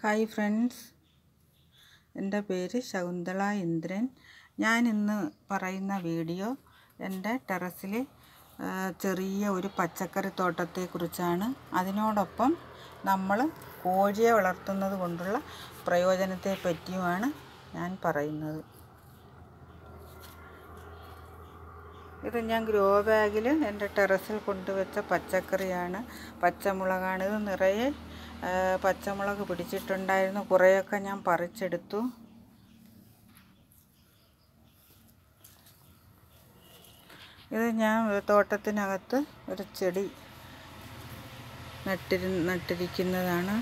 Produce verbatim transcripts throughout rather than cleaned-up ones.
Hi friends, എൻ്റെ പേര് ശകുന്തള ഇന്ദ്രൻ. ഞാൻ ഇന്ന് പറയുന്ന വീഡിയോ എൻ്റെ ടെറസിൽ ചെറിയ ഒരു പച്ചക്കറി തോട്ടത്തെക്കുറിച്ചാണ്. അതിനോടൊപ്പം നമ്മൾ കോഴിയെ വളർത്തുന്നത് കൊണ്ടുള്ള പ്രയോജനത്തെ പറ്റിയുമാണ് ഞാൻ പറയുന്നത്. ഇത് ഞാൻ ഗ്രോ ബാഗിൽ എൻ്റെ ടെറസിൽ കൊണ്ടുവച്ച പച്ചക്കറിയാണ്. പച്ചമുളകാണ്. ഇത് നിറയെ പച്ചമുളക് പിടിച്ചിട്ടുണ്ടായിരുന്നു. കുറേയൊക്കെ ഞാൻ പറിച്ചെടുത്തു. ഇത് ഞാൻ തോട്ടത്തിനകത്ത് ഒരു ചെടി നട്ടിരു നട്ടിരിക്കുന്നതാണ്.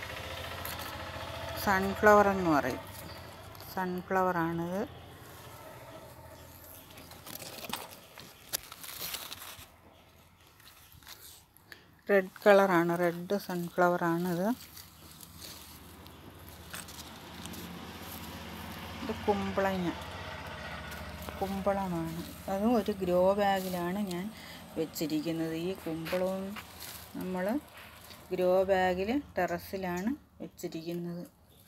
സൺഫ്ലവർ എന്ന് പറയും. സൺഫ്ലവറാണിത്. റെഡ് കളറാണ്. റെഡ് സൺഫ്ലവറാണിത്. ഇത് കുമ്പളങ്ങ കുമ്പളമാണ്. അതും ഒരു ഗ്രോ ബാഗിലാണ് ഞാൻ വെച്ചിരിക്കുന്നത്. ഈ കുമ്പളവും നമ്മൾ ഗ്രോ ബാഗിൽ ടെറസിലാണ് വെച്ചിരിക്കുന്നത്.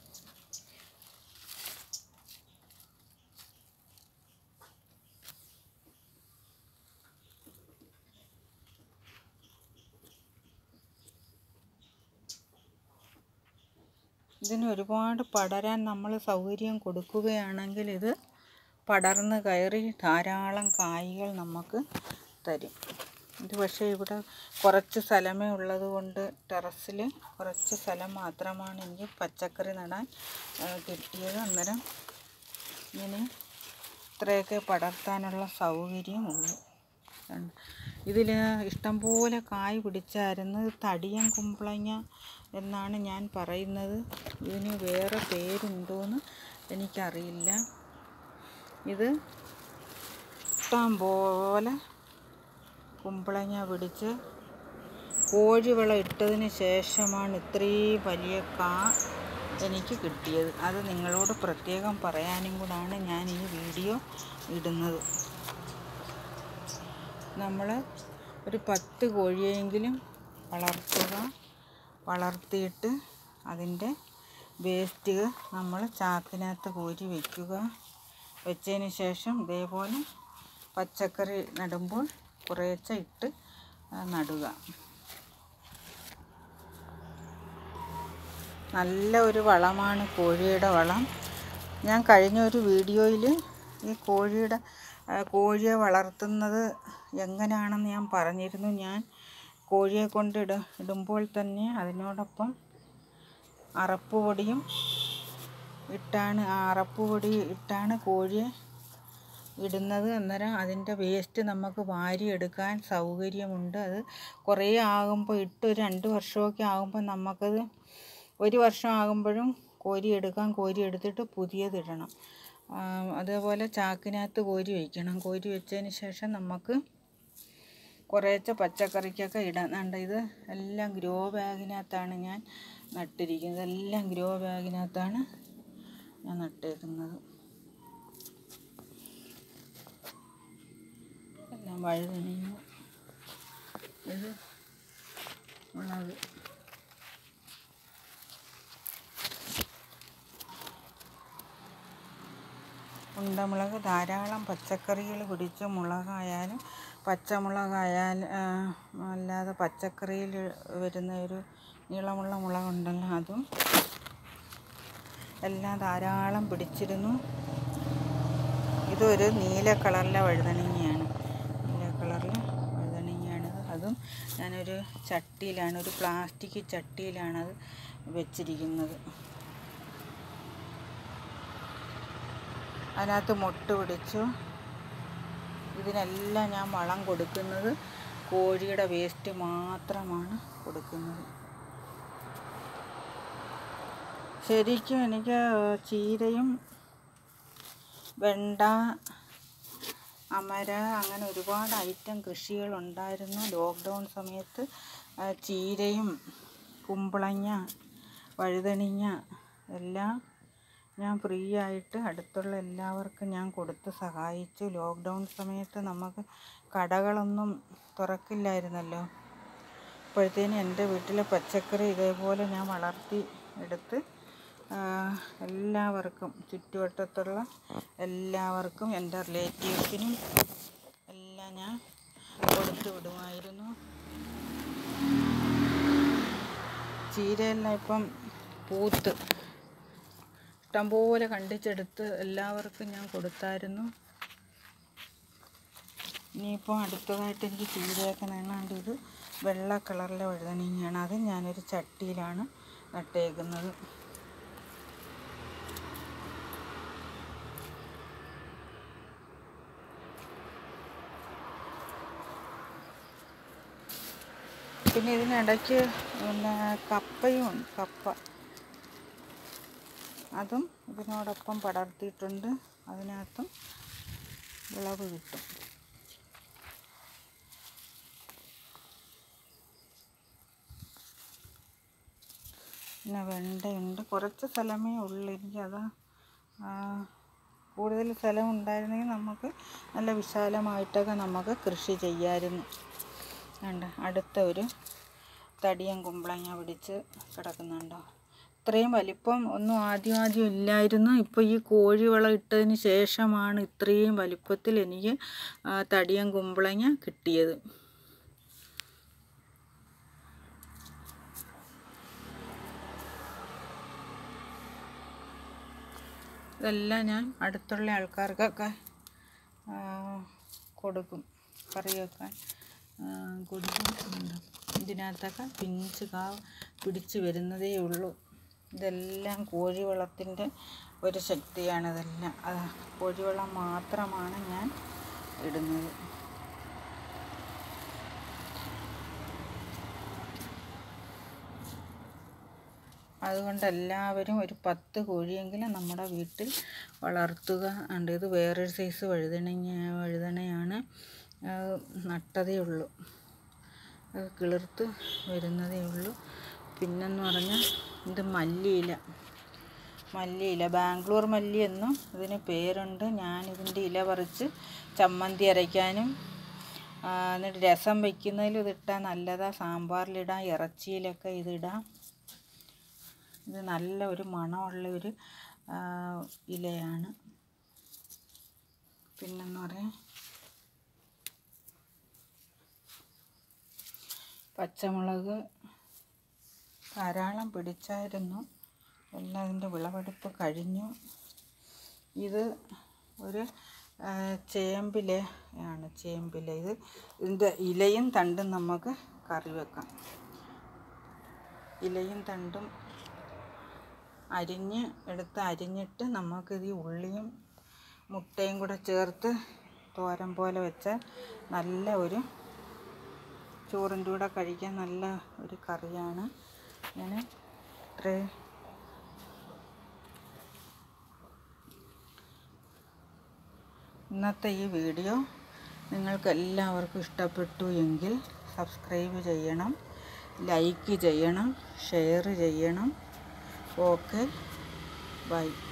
ഇതിന് ഒരുപാട് പടരാൻ നമ്മൾ സൗകര്യം കൊടുക്കുകയാണെങ്കിൽ ഇത് പടർന്ന് കയറി ധാരാളം കായ്കൾ നമുക്ക് തരും. ഇത് പക്ഷേ ഇവിടെ കുറച്ച് സ്ഥലമേ ഉള്ളത് കൊണ്ട് ടെറസിൽ കുറച്ച് സ്ഥലം മാത്രമാണ് എനിക്ക് പച്ചക്കറി നടാൻ കിട്ടിയത്. അന്നേരം ഇങ്ങനെ ഇത്രയൊക്കെ പടർത്താനുള്ള സൗകര്യമുള്ളൂ. ഇതിൽ ഇഷ്ടംപോലെ കായ് പിടിച്ചായിരുന്നു. തടിയൻ കുമ്പളങ്ങ എന്നാണ് ഞാൻ പറയുന്നത്. ഇതിന് വേറെ പേരുണ്ടോയെന്ന് എനിക്കറിയില്ല. ഇത് ഇഷ്ടം പോലെ കുമ്പളങ്ങ പിടിച്ച് കോഴിവളം ഇട്ടതിന് ശേഷമാണ് ഇത്രയും വലിയ കാ എനിക്ക് കിട്ടിയത്. അത് നിങ്ങളോട് പ്രത്യേകം പറയാനും കൂടാണ് ഞാൻ ഈ വീഡിയോ ഇടുന്നത്. നമ്മൾ ഒരു പത്ത് കോഴിയെങ്കിലും വളർത്തുക. വളർത്തിയിട്ട് അതിൻ്റെ വേസ്റ്റ് നമ്മൾ ചാക്കിനകത്ത് കോരി വയ്ക്കുക. വെച്ചതിന് ശേഷം ഇതേപോലെ പച്ചക്കറി നടുമ്പോൾ കുറേശ്ശെ ഇട്ട് നടുക. നല്ല ഒരു വളമാണ് കോഴിയുടെ വളം. ഞാൻ കഴിഞ്ഞ ഒരു വീഡിയോയിൽ ഈ കോഴിയുടെ കോഴിയെ വളർത്തുന്നത് എങ്ങനെയാണെന്ന് ഞാൻ പറഞ്ഞിരുന്നു. ഞാൻ കോഴിയെ കൊണ്ട് ഇട ഇടുമ്പോൾ തന്നെ അതിനോടൊപ്പം അറപ്പുപൊടിയും ഇട്ടാണ് ആ അറപ്പുപൊടി ഇട്ടാണ് കോഴിയെ ഇടുന്നത്. അന്നേരം അതിൻ്റെ വേസ്റ്റ് നമുക്ക് വാരിയെടുക്കാൻ സൗകര്യമുണ്ട്. അത് കുറേ ആകുമ്പോൾ ഇട്ട് ഒരു രണ്ട് വർഷമൊക്കെ ആകുമ്പോൾ നമുക്കത് ഒരു വർഷം ആകുമ്പോഴും കോരി എടുക്കാം. കോരി എടുത്തിട്ട് പുതിയതിടണം. അതേപോലെ ചാക്കിനകത്ത് കോരി വയ്ക്കണം. കോരി വെച്ചതിന് ശേഷം നമുക്ക് കുറേശ്ശെ പച്ചക്കറിക്കൊക്കെ ഇടാനുണ്ട്. ഇത് എല്ലാം ഗ്രോ ബാഗിനകത്താണ് ഞാൻ നട്ടിരിക്കുന്നത്. എല്ലാം ഗ്രോ ബാഗിനകത്താണ് ഞാൻ നട്ടേക്കുന്നത്. എല്ലാം വഴുതനങ്ങ, ഇത് മുളക്, ഉണ്ടമുളക്. ധാരാളം പച്ചക്കറികൾ പിടിച്ച് മുളകായാലും പച്ചമുളകായാലും അല്ലാതെ പച്ചക്കറിയിൽ വരുന്ന ഒരു നീളമുള്ള മുളകുണ്ടല്ലോ, അതും എല്ലാം ധാരാളം പിടിച്ചിരുന്നു. ഇതൊരു നീല കളറിലെ വഴുതനങ്ങയാണ്. നീല കളറിലെ വഴുതനങ്ങയാണിത്. അതും ഞാനൊരു ചട്ടിയിലാണ്, ഒരു പ്ലാസ്റ്റിക് ചട്ടിയിലാണത് വെച്ചിരിക്കുന്നത്. അതിനകത്ത് മൊട്ട് പിടിച്ചു. ഇതിനെല്ലാം ഞാൻ വളം കൊടുക്കുന്നത് കോഴിയുടെ വേസ്റ്റ് മാത്രമാണ് കൊടുക്കുന്നത്. ശരിക്കും എനിക്ക് ചീരയും വെണ്ട, അമര, അങ്ങനെ ഒരുപാട് ഐറ്റം കൃഷികളുണ്ടായിരുന്നു. ലോക്ക്ഡൗൺ സമയത്ത് ചീരയും കുമ്പളങ്ങ, വഴുതനങ്ങ എല്ലാം ഞാൻ ഫ്രീ ആയിട്ട് അടുത്തുള്ള എല്ലാവർക്കും ഞാൻ കൊടുത്ത് സഹായിച്ചു. ലോക്ക്ഡൗൺ സമയത്ത് നമുക്ക് കടകളൊന്നും തുറക്കില്ലായിരുന്നല്ലോ. അപ്പോഴത്തേനും എൻ്റെ വീട്ടിലെ പച്ചക്കറി ഇതേപോലെ ഞാൻ വളർത്തി എടുത്ത് എല്ലാവർക്കും, ചുറ്റുവട്ടത്തുള്ള എല്ലാവർക്കും, എൻ്റെ റിലേറ്റീവ്സിനും എല്ലാം ഞാൻ കൊടുത്തു വിടുമായിരുന്നു. ചീരയെല്ലാം ഇപ്പം പൂത്ത് ഇഷ്ടംപോലെ കണ്ടിച്ചെടുത്ത് എല്ലാവർക്കും ഞാൻ കൊടുത്തായിരുന്നു. ഇനിയിപ്പോൾ അടുത്തതായിട്ട് എനിക്ക് ചീരയൊക്കെ നന്നാണ്ട് ഇത് വെള്ള കളറിലെ വഴുതനങ്ങയാണ്. അത് ഞാനൊരു ചട്ടിയിലാണ് നട്ടേക്കുന്നത്. പിന്നെ ഇതിനിടയ്ക്ക് പിന്നെ കപ്പയും ഉണ്ട്. കപ്പ അതും ഇതിനോടൊപ്പം പടർത്തിയിട്ടുണ്ട്. അതിനകത്തും വിളവ് കിട്ടും. പിന്നെ വെണ്ടയുണ്ട്. കുറച്ച് സ്ഥലമേ ഉള്ളൂ എനിക്കത്. കൂടുതൽ സ്ഥലം ഉണ്ടായിരുന്നെങ്കിൽ നമുക്ക് നല്ല വിശാലമായിട്ടൊക്കെ നമുക്ക് കൃഷി ചെയ്യാമായിരുന്നു. ഉണ്ട് അടുത്ത ഒരു തടിയൻ കുമ്പളങ്ങ പിടിച്ച് കിടക്കുന്നുണ്ടോ. ഇത്രയും വലിപ്പം ഒന്നും ആദ്യം ആദ്യം ഇല്ലായിരുന്നു. ഇപ്പോൾ ഈ കോഴിവളം ഇട്ടതിന് ശേഷമാണ് ഇത്രയും വലിപ്പത്തിൽ എനിക്ക് തടിയൻ കുമ്പളങ്ങ കിട്ടിയത്. ഇതെല്ലാം ഞാൻ അടുത്തുള്ള ആൾക്കാർക്കൊക്കെ കൊടുക്കും, കറി വെക്കാൻ കൊടുക്കും. ഇതിനകത്തൊക്കെ പിഞ്ച് കാ പിടിച്ച് വരുന്നതേ ഉള്ളൂ. ഇതെല്ലാം കോഴിവളത്തിൻ്റെ ഒരു ശക്തിയാണ്. ഇതെല്ലാം കോഴിവളം മാത്രമാണ് ഞാൻ ഇടുന്നത്. അതുകൊണ്ട് എല്ലാവരും ഒരു പത്ത് കോഴിയെങ്കിലും നമ്മുടെ വീട്ടിൽ വളർത്തുക. ഉണ്ട് ഇത് വേറൊരു സൈസ് വഴുതനങ്ങ വഴുതനയാണ്. നട്ടതേ ഉള്ളൂ, അത് കിളിർത്ത് വരുന്നതേ ഉള്ളൂ. പിന്നെന്ന് പറഞ്ഞാൽ ഇത് മല്ലിയില മല്ലിയില ബാംഗ്ലൂർ മല്ലി എന്നും ഇതിന് പേരുണ്ട്. ഞാനിതിൻ്റെ ഇല പറിച്ച് ചമ്മന്തി അരയ്ക്കാനും എന്നിട്ട് രസം വയ്ക്കുന്നതിലും ഇതിട്ടാൽ നല്ലതാണ്. സാമ്പാറിലിടാം, ഇറച്ചിയിലൊക്കെ ഇതിടാം. ഇത് നല്ല ഒരു മണമുള്ള ഒരു ഇലയാണ്. പിന്നെന്ന് പറയാൻ പച്ചമുളക് ധാരാളം പിടിച്ചായിരുന്നു. എല്ലാം ഇതിൻ്റെ വിളവെടുപ്പ് കഴിഞ്ഞു. ഇത് ഒരു ചേമ്പിലയാണ്. ചേമ്പില ഇത് ഇതിൻ്റെ ഇലയും തണ്ടും നമുക്ക് കറി വെക്കാം. ഇലയും തണ്ടും അരിഞ്ഞ് എടുത്ത് അരിഞ്ഞിട്ട് നമുക്കിത് ഈ ഉള്ളിയും മുട്ടയും കൂടെ ചേർത്ത് തോരൻ പോലെ വെച്ചാൽ നല്ല ഒരു ചോറിൻ്റെ കൂടെ കഴിക്കാൻ നല്ല ഒരു കറിയാണ്. ഞാൻ ഇത്രേ ഇന്നത്തെ ഈ വീഡിയോ നിങ്ങൾക്ക് എല്ലാവർക്കും ഇഷ്ടപ്പെട്ടു എങ്കിൽ സബ്സ്ക്രൈബ് ചെയ്യണം, ലൈക്ക് ചെയ്യണം, ഷെയർ ചെയ്യണം. Okay, by.